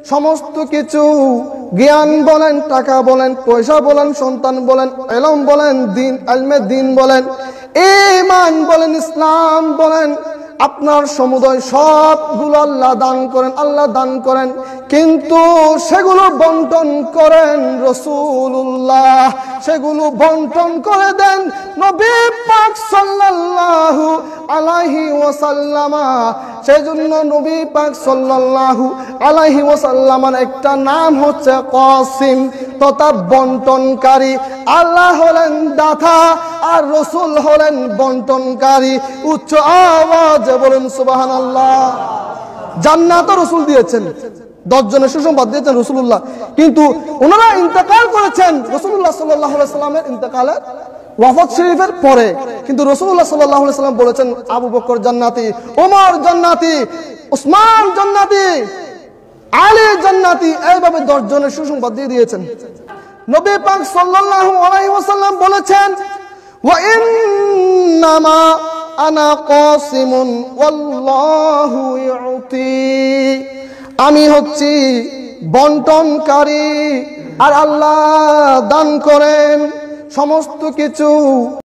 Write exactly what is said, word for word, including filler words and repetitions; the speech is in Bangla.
সমস্ত কিছু, জ্ঞান বলেন, টাকা বলেন, পয়সা বলেন, সন্তান বলেন, ইলম বলেন, দিন ইলমে দিন বলেন, ঈমান বলেন, ইসলাম বলেন, আপনার সমুদয় সবগুলো আল্লাহ দান করেন, আল্লাহ দান করেন, কিন্তু সেগুলো বন্টন করেন রাসূলুল্লাহ, সেগুলো বন্টন করে দেন নবী পাক সাল্লাল্লাহু আলাইহি ওয়াসাল্লাম। সেজন্য নবী পাক সাল্লাল্লাহু আলাইহি ওয়াসাল্লামের একটা নাম হচ্ছে কাসিম, তথা বন্টনকারী। আল্লাহ হলেন দাতা আর রাসূল হলেন বন্টনকারী। উচ্চ আওয়াজে বলেন সুবহানাল্লাহ। জান্নাত রাসূল দিয়েছেন, দশ জনের সুসংবাদ দিয়েছেন রাসূলুল্লাহ, কিন্তু ওনারা ইন্তেকাল করেছেন রাসূলুল্লাহ সাল্লাল্লাহু আলাইহি ওয়াসাল্লামের ইন্তেকালের ওয়াফাত শরীফের পরে। কিন্তু রাসূলুল্লাহ সাল্লাল্লাহু আলাইহি ওয়াসাল্লাম বলেছেন আবু বকর জান্নাতি, ওমর জান্নাতি, উসমান জান্নাতি, আলী জান্নাতি, এইভাবে দশ জনের সুসংবাদ দিয়ে দিয়েছেন। নবী পাক সাল্লাল্লাহু আলাইহি ওয়াসাল্লাম বলেছেন ওয়া ইন্নামা আনা কাসিমুন ওয়াল্লাহু ইউতি, আমি হচ্ছি বন্টনকারী আর আল্লাহ দান করেন সমস্ত কিছু।